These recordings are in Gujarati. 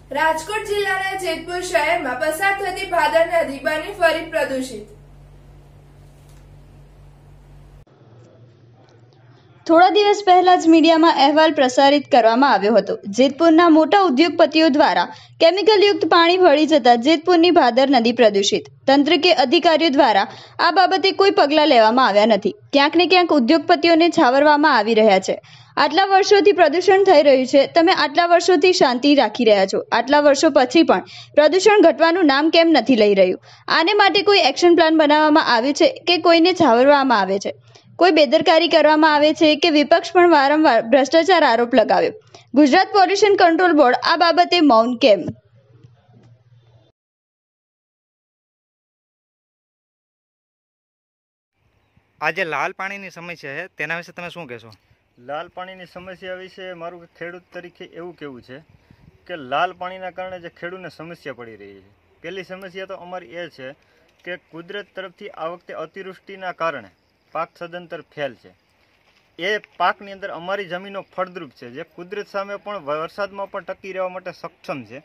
રાજકોટ જિલ્લાના જેતપુર શહેરમાં પસાર થતી ભાદર નદી બની ફરી પ્રદૂષિત। થોડા દિવસ પહેલા જ મીડિયામાં અહેવાલ પ્રસારિત કરવામાં આવ્યો હતો। જેતપુરના મોટા ઉદ્યોગપતિઓ દ્વારા કેમિકલયુક્ત પાણી ભળી જતા જેતપુરની ભાદર નદી પ્રદૂષિત। તંત્ર કે અધિકારીઓ દ્વારા આ બાબતે કોઈ પગલાં લેવામાં આવ્યા નથી। ક્યાંક ને ક્યાંક ઉદ્યોગપતિઓને છાવરવામાં આવી રહ્યા છે। આટલા વર્ષોથી પ્રદૂષણ થઈ રહ્યું છે, તમે આટલા વર્ષોથી શાંતિ રાખી રહ્યા છો, આટલા વર્ષો પછી પણ પ્રદૂષણ ઘટવાનું નામ કેમ નથી લઈ રહ્યું? આને માટે કોઈ એક્શન પ્લાન બનાવવામાં આવ્યું છે કે કોઈને છાવરવામાં આવે છે? કોઈ બેદરકારી કરવામાં આવે છે કે વિપક્ષ પણ વારંવાર ભ્રષ્ટાચાર આરોપ લગાવ્યો? ગુજરાત પોલ્યુશન કંટ્રોલ બોર્ડ આ બાબતે મૌન કેમ? આજે લાલ પાણીની સમસ્યા છે, તેના વિશે તમે શું કહેશો? લાલ પાણીની સમસ્યા વિશે મારું ખેડૂત તરીકે એવું કહેવું છે કે લાલ પાણીના કારણે જે ખેડૂતને સમસ્યા પડી રહી છે, પહેલી સમસ્યા તો અમારી એ છે કે કુદરત તરફથી આ વખતે અતિવૃષ્ટિના કારણે પાક સદંતર ફેલ છે। એ પાકની અંદર અમારી જમીનો ફળદ્રુપ છે, જે કુદરત સામે પણ વરસાદમાં પણ ટકી રહેવા માટે સક્ષમ છે।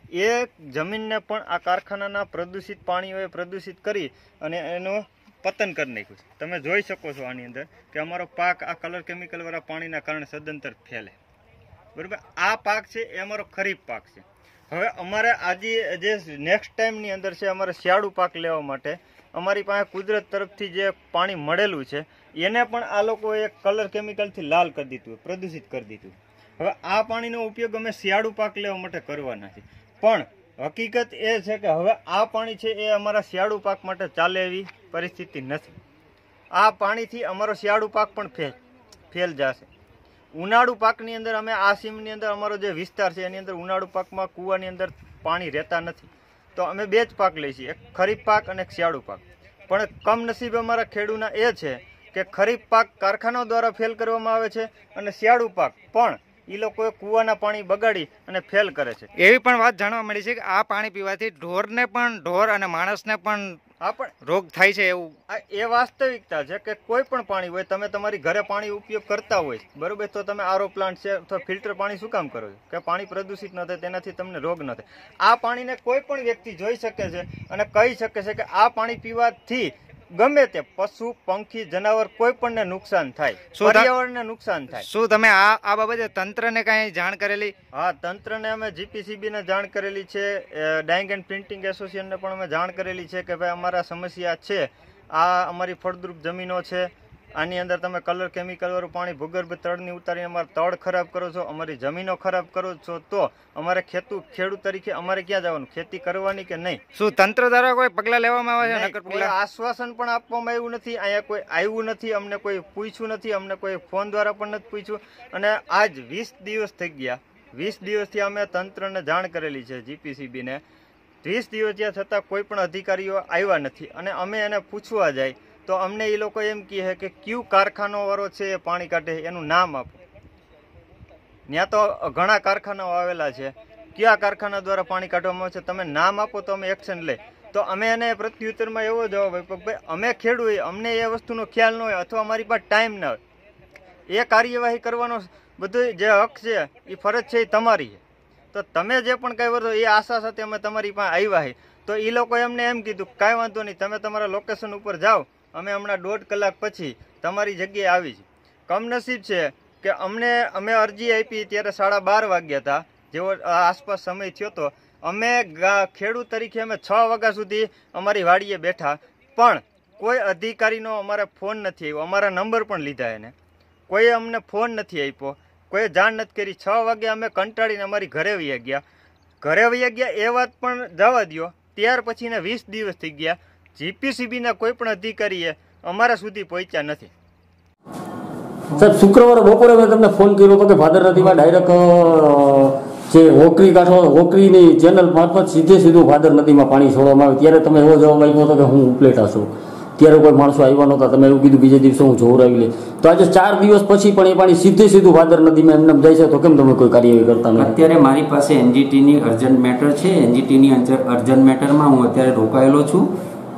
એ જમીનને પણ આ કારખાનાના પ્રદૂષિત પાણીઓએ પ્રદૂષિત કરી અને એનું પતન કરી નાખ્યું છે। તમે જોઈ શકો છો આની અંદર કે અમારો પાક આ કલર કેમિકલવાળા પાણીના કારણે સદંતર ફેલે, બરાબર। આ પાક છે એ અમારો ખરીફ પાક છે। હવે અમારે આજે જે નેક્સ્ટ ટાઈમની અંદર છે, અમારે શિયાળુ પાક લેવા માટે અમારી પાસે કુદરત તરફથી જે પાણી મળેલું છે એને પણ આ લોકોએ કલર કેમિકલથી લાલ કરી દીધું, પ્રદૂષિત કરી દીધું। હવે આ પાણીનો ઉપયોગ અમે શિયાળુ પાક લેવા માટે કરવાના છે, પણ હકીકત એ છે કે હવે આ પાણી છે એ અમારા શિયાળુ પાક માટે ચાલે એવી પરિસ્થિતિ નથી। આ પાણીથી અમારો શિયાળુ પાક પણ ફેલ જશે। ઉનાળુ પાકની અંદર અમે આ સીમની અંદર અમારો જે વિસ્તાર છે એની અંદર ઉનાળુ પાકમાં કૂવાની અંદર પાણી રહેતા નથી, તો અમે બે જ પાક લઈએ છીએ, એક ખરીફ પાક અને એક શિયાળુ પાક। પણ કમનસીબ અમારા ખેડૂતના એ છે કે ખરીફ પાક કારખાનાઓ દ્વારા ફેલ કરવામાં આવે છે અને શિયાળુ પાક પણ એ લોકોએ કૂવાના પાણી બગાડી અને ફેલ કરે છે। એવી પણ વાત જાણવા મળી છે કે આ પાણી પીવાથી ઢોર અને માણસને પણ રોગ થાય છે, એવું એ વાસ્તવિકતા છે કે કોઈ પણ પાણી હોય, તમે તમારી ઘરે પાણી ઉપયોગ કરતા હોય, બરોબર, તો તમે આરઓ પ્લાન્ટ છે તો ફિલ્ટર પાણી શું કામ કરો છો કે પાણી પ્રદૂષિત ન થાય, તેનાથી તમને રોગ ન થાય। આ પાણીને કોઈ પણ વ્યક્તિ જોઈ શકે છે અને કહી શકે છે કે આ પાણી પીવાથી ગમે તે પશુ પંખી જનાવર કોઈ પણને નુકસાન થાય, પર્યાવરણને નુકસાન થાય। શું તમે આ બાબતે તંત્રને કઈ જાણ કરેલી? હા, તંત્રને અમે જીપીસીબીને જાણ કરેલી છે, ડાઇંગ એન્ડ પ્રિન્ટિંગ એસોસિએશનને પણ અમે જાણ કરેલી છે કે ભાઈ અમારા સમસ્યા છે, આ અમારી ફળદ્રુપ જમીનો છે, આની અંદર તમે કલર કેમિકલ વાળું પાણી ભૂગર્ભ તળની ઉતારીને અમારા તળ ખરાબ કરો છો, અમારી જમીનો ખરાબ કરો છો, તો અમારે ખેડૂત તરીકે અમારે ક્યાં જવાનું, ખેતી કરવાની કે નહીં? શું તંત્ર દ્વારા કોઈ પગલાં લેવામાં આવે છે? કોઈ આશ્વાસન પણ આપવામાં આવ્યું નથી, અહીંયા કોઈ આવ્યું નથી, અમને કોઈ પૂછ્યું નથી, અમને કોઈ ફોન દ્વારા પણ નથી પૂછ્યું। અને આજ 20 દિવસ થઈ ગયા, 20 દિવસથી અમે તંત્રને જાણ કરેલી છે, જીપીસીબીને, 20 દિવસ ત્યાં છતાં કોઈ પણ અધિકારીઓ આવ્યા નથી। અને અમે એને પૂછવા જાય તો અમને એ લોકો એમ કહે કે કયું કારખાનો વાળો છે એ પાણી કાઢે એનું નામ આપો। ત્યાં તો ઘણા કારખાનાઓ આવેલા છે, કયા કારખાના દ્વારા પાણી કાઢવામાં આવે છે, તમે નામ આપો તો અમે એક્શન લઈ। તો અમે એને પ્રત્યુત્તરમાં એવો જવાબ આપ્યો કે ભાઈ અમે ખેડૂત, અમને એ વસ્તુનો ખ્યાલ ન હોય અથવા અમારી પાસે ટાઈમ ન હોય, એ કાર્યવાહી કરવાનો બધું જે હક છે એ ફરજ છે એ તમારી છે, તો તમે જે પણ કંઈ વર્તો એ આશા સાથે અમે તમારી પાસે આવ્યા છે। તો એ લોકો એમને એમ કીધું કાંઈ વાંધો નહીં, તમે તમારા લોકેશન ઉપર જાઓ, અમે હમણાં 1.5 કલાક પછી તમારી જગ્યાએ આવી છે। કમનસીબ છે કે અમે અરજી આપી ત્યારે 12:30 વાગ્યા હતા, જેવો આસપાસ સમય થયો હતો, અમે ખેડૂત તરીકે અમે 6 વાગ્યા સુધી અમારી વાડીએ બેઠા, પણ કોઈ અધિકારીનો અમારે ફોન નથી આવ્યો, અમારા નંબર પણ લીધા એને, કોઈએ અમને ફોન નથી આપ્યો, કોઈએ જાણ નથી કરી। 6 વાગ્યા અમે કંટાળીને અમારી ઘરે વહી ગયા એ વાત પણ જવા દો, ત્યાર પછીના 20 દિવસ થઈ ગયા, જીપીસીબીના કોઈ પણ અધિકારીએ અમારા સુધી પહોંચ્યા નથી। સાહેબ, શુક્રવારે બપોરે મેં તમને ફોન કર્યો હતો કે ભાદર નદીમાં ડાયરેક્ટ જે હોકરીની ચેનલ મારફત સીધું ભાદર નદીમાં પાણી છોડવામાં આવે, ત્યારે તમે એવો જવાબ આપ્યો હતો કે હું ઉપલેટા છું, ત્યારે કોઈ માણસો આવ્યા નહોતા, તમે એવું કીધું બીજે દિવસે હું જોવરાવી લે। તો આજે 4 દિવસ પછી પણ એ પાણી સીધું ભાદર નદીમાં એમને જાય છે, તો કેમ તમે કોઈ કાર્યવાહી કરતા નથી? અત્યારે મારી પાસે એનજીટીની અર્જન્ટ મેટર છે, એનજીટીની અર્જન્ટ મેટરમાં હું અત્યારે રોકાયેલો છું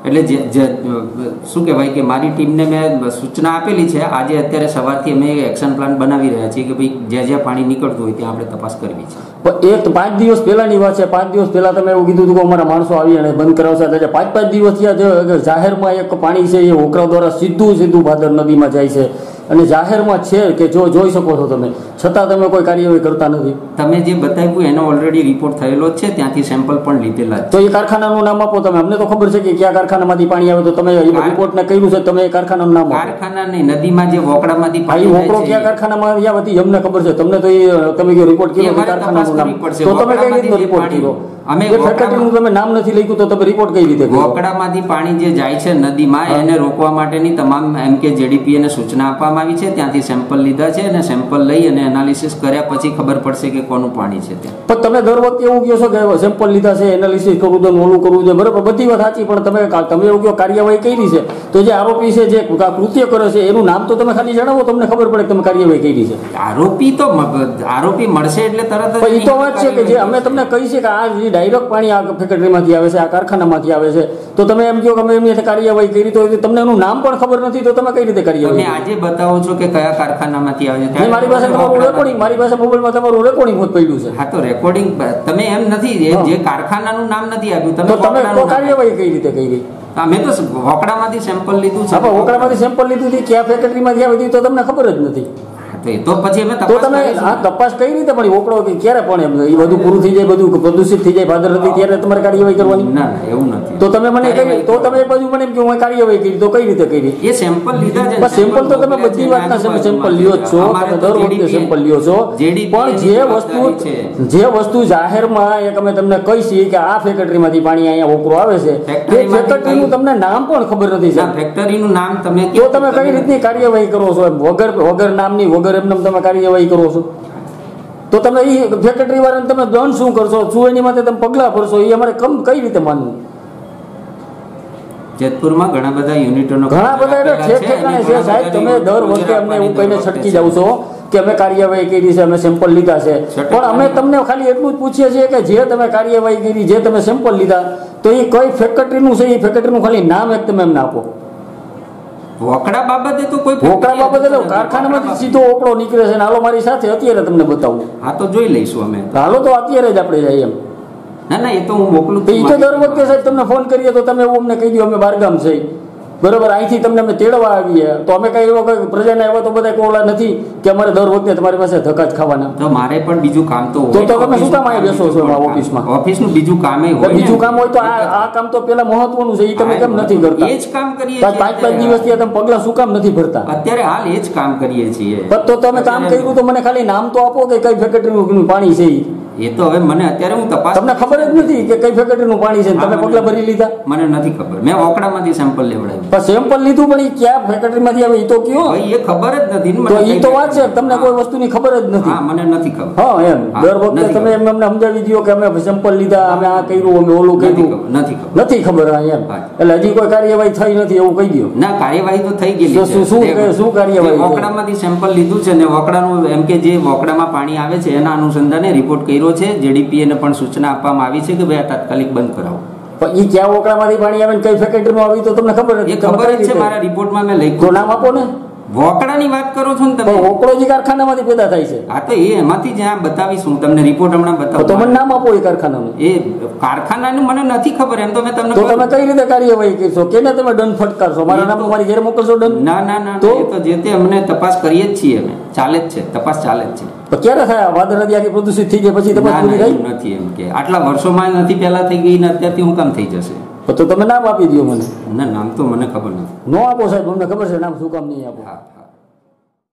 એટલે શું કહેવાય કે મારી ટીમને મેં સૂચના આપેલી છે. આજે અત્યારે સવારથી અમે એક્શન પ્લાન બનાવી રહ્યા છીએ કે ભાઈ જ્યાં પાણી નીકળતું હોય ત્યાં આપણે તપાસ કરવી છે. પણ 5 દિવસ પહેલાની વાત છે. 5 દિવસ પહેલા તમે એવું કીધું હતું કે અમારા માણસો આવી અને બંધ કરાવશે. 5 દિવસ થયા જાહેરમાં એક પાણી છે એ હોકરા દ્વારા સીધું ભાદર નદીમાં જાય છે અને જાહેરમાં છે કે જો જોઈ શકો છો તમે, છતાં તમે કોઈ કાર્યવાહી કરતા નથી. તમે જે બતાવ્યું એનો ઓલરેડી રિપોર્ટ થયેલો જ છે, ત્યાંથી સેમ્પલ પણ લીધેલા. તો એ કારખાનાનું નામ આપો તમે. અમને તો ખબર છે કે કયા કારખાનામાંથી પાણી આવે, તો તમે રિપોર્ટ ને કર્યું છે, તમે એ કારખાનાનું નામ આપો. કારખાના નહીં, નદીમાં જે વોકડામાંથી પાણી વોકડો કયા કારખાનામાં હતી અમને ખબર છે. તમને તો એ તમે કયો રિપોર્ટ કર્યો કારખાનાનું નામ, તો તમે કઈ રીતનો રિપોર્ટ કર્યો? અમે ફેક્ટરીનું તમે નામ નથી લખ્યું તો તમે રિપોર્ટ કઈ રીતે કર્યો? વોકડામાંથી પાણી જે જાય છે નદીમાં એને રોકવા માટેની તમામ MKJDP ને સૂચના આપવામાં આવી છે. ત્યાંથી સેમ્પલ લીધા છે અને સેમ્પલ લઈ અને એનાલિસિસ કર્યા પછી ખબર પડશે કે કોનું પાણી છે ત્યાં. પણ તમે દર વખતે એવું કહો છો કે સેમ્પલ લીધા છે, એનાલિસિસ કરવું છે, ઓલું કરવું છે, બરાબર, બધી વાત સાચી, પણ તમે એવું કહો કાર્યવાહી કરી છે, તો જે આરોપી છે જે કૃત્ય કરે છે એનું નામ તો તમે ખાલી જણાવો, તમને ખબર પડે કે તમે કાર્યવાહી કરી છે. આરોપી મળશે એટલે તરત જ. એ તો વાત છે કે જે અમે તમને કહી છે કે આ જે ડાયરેક્ટ પાણી આ ફેક્ટરીમાંથી આવે છે, આ કારખાનામાંથી આવે છે, તો તમે એમ કહો કે અમે એમની કાર્યવાહી કરી, તો તમને એનું નામ પણ ખબર નથી, તો તમે કઈ રીતે કાર્યવાહી? તમે આજે બતાવો છો કે કયા કારખાનામાંથી આવે છે. મારી પાસે તમારું રેકોર્ડિંગ, મારી પાસે મોબાઈલમાં તમારું રેકોર્ડિંગ પડ્યું છે. હા, તો રેકોર્ડિંગ તમે એમ નથી, જે કારખાનાનું નામ નથી આપ્યું, તમે કાર્યવાહી કઈ રીતે કરી? અમે તો વોકડામાંથી સેમ્પલ લીધું છે. વોકડામાંથી સેમ્પલ લીધું હતી, ક્યાં ફેક્ટરીમાંથી આવી તો તમને ખબર જ નથી. તો પછી અમે તપાસ કઈ રીતે પણ વોકડો ક્યારે પણ એ બધું પૂરું થઈ જાય, બધું પ્રદૂષિત થઈ જાય ભાદર નદી, ત્યારે તમારે કાર્યવાહી કરવાની? ના, એવું નથી. તો તમે મને કહી, તો તમે એ બાજુ મને એમ કે હું કાર્યવાહી કરી, તો કઈ રીતે કરી? એ સેમ્પલ લીધા છે. સેમ્પલ તો તમે બધી વાતના સેમ્પલ લ્યો જ છો, તમે દર વખતે સેમ્પલ લ્યો છો, પણ જે વસ્તુ જાહેરમાં એક અમે તમને કહી છીએ કે આ ફેક્ટરીમાંથી પાણી અહીંયા વોકરો આવે છે, એ ફેક્ટરીનું તમને નામ પણ ખબર નથી. ફેક્ટરીનું નામ તમે તો તમે કઈ રીતની કાર્યવાહી કરો છો? વગર નામની, વગર એમને તમે કાર્યવાહી કરો છો, તો તમે એ ફેક્ટરી વાળાને તમે દંડ શું કરશો, શું એની માટે તમે પગલાં ભરશો, એ અમારે કઈ રીતે માનવું? જેતપુરમાં ઘણા બધા યુનિટોનો ઘણા બધા ઠેકાણે છે સાહેબ. તમે દર વખતે અમને એવું કહીને છટકી જાવ છો કે અમે કાર્યવાહી કરી છે, અમે સેમ્પલ લીધા છે, પણ અમે તમને ખાલી એટલું જ પૂછીએ છીએ કે જે તમે કાર્યવાહી કરી, જે તમે સેમ્પલ લીધા, તો એ કઈ ફેક્ટરીનું છે, એ ફેક્ટરીનું ખાલી નામ એક તમે એમને આપો. વોકડા બાબતે તો કોઈ વોકડા બાબતે કારખાનામાંથી સીધો ઓકળો નીકળે છે. હાલો મારી સાથે અત્યારે તમને બતાવું. હા, તો જોઈ લઈશું અમે. હાલો તો અત્યારે જ આપણે જઈએ એમ. ના, એ તો હું મોકલું. એ તો દર વખતે સાહેબ તમને ફોન કરીએ તો તમે એવું અમને કહી દો અમે બહારગામ છે, બરોબર, અહીંથી તમને અમે તેડવા આવીએ, તો અમે કઈ એવો પ્રજાને એવા તો બધા કોળા નથી કે અમારે દર વખતે તમારી પાસે ધક્કા જ ખાવાના. તો મારે પણ બીજું કામ તો હોય. તો તમે શું કામ અહીં બેસો છો ઓફિસમાં? ઓફિસનું બીજું કામ હોય. બીજું કામ હોય તો આ કામ તો પેલા મહત્વનું છે, એ તમે કેમ નથી કરતા? એ જ કામ કરીએ. 5 દિવસથી તમે પગલા શું કામ નથી ભરતા? અત્યારે હાલ એ જ કામ કરીએ છીએ. તો તમે કામ કર્યું તો મને ખાલી નામ તો આપો કે કઈ ફેક્ટરીનું પાણી છે. એ તો હવે મને અત્યારે હું તપાસ, તમને ખબર જ નથી કે કઈ ફેક્ટરીનું પાણી છે, તમે પગલા ભરી લીધા? મને નથી ખબર. મેં વોકડામાંથી સેમ્પલ લેવડાવ્યું. પણ સેમ્પલ લીધું, પણ એ ક્યાં ફેક્ટરીમાંથી આવે એ તો કયો? એ ખબર જ નથી. તો એ તો વાત છે, તમને કોઈ વસ્તુની ખબર જ નથી. હા, મને નથી ખબર. હા, એમ દર વખતે તમે એમ અમને સમજાવી દો કે અમે સેમ્પલ લીધા, અમે આ કર્યું, અમે ઓલું કર્યું. નથી ખબર. હા, એમ. એટલે હજી કોઈ કાર્યવાહી થઈ નથી એવું કહી દો. ના, કાર્યવાહી તો થઈ ગયેલી છે. શું કાર્યવાહી? વોકડામાંથી સેમ્પલ લીધું છે ને વોકડાનું એમ કે જે વોકડામાં પાણી આવે છે એના અનુસંધાને રિપોર્ટ કર્યો છે. JDP ને પણ સૂચના આપવામાં આવી છે કે ભાઈ આ તાત્કાલિક બંધ કરાવો. પણ એ ક્યાં વોકડામાંથી પાણી આવે ને કઈ ફેક્ટરીમાં આવી તો તમને ખબર નથી? ખબર જ છે, મારા રિપોર્ટમાં મેં લખ્યું. તો નામ આપો ને. વોકડાની વાત કરો છો ને તમે? વોકડો જે કારખાનામાંથી પેદા થાય છે. હા, તો એમાંથી જ્યાં બતાવીશું તમને રિપોર્ટ હમણાં બતાવો. તો મને નામ આપો એ કારખાનાનું. એ કારખાનાનું મને નથી ખબર. એમ તો મેં તમને. તો તમે કઈ રીતે કાર્યવાહી કરશો? કેને તમે દંડ ફટકારશો? મારા નામ મારી ઘરે મોકલશો દંડ? ના, તો એ તો જે તે અમને તપાસ કરીએ જ છીએ. અમે ચાલે જ છે, તપાસ ચાલે જ છે. તો ક્યારે થાય? ભાદર નદી આખી પ્રદૂષિત થઈ જાય પછી તપાસ પૂરી થાય? નથી એમ કે આટલા વર્ષોમાં નથી પહેલા થઈ ગઈ ને અત્યારથી હું કામ થઈ જશે? તો તમે નામ આપી દો મને. નામ તો મને ખબર નથી. નો આપો સાહેબ, અમને ખબર છે નામ શું કામ નહીં આપો. હા.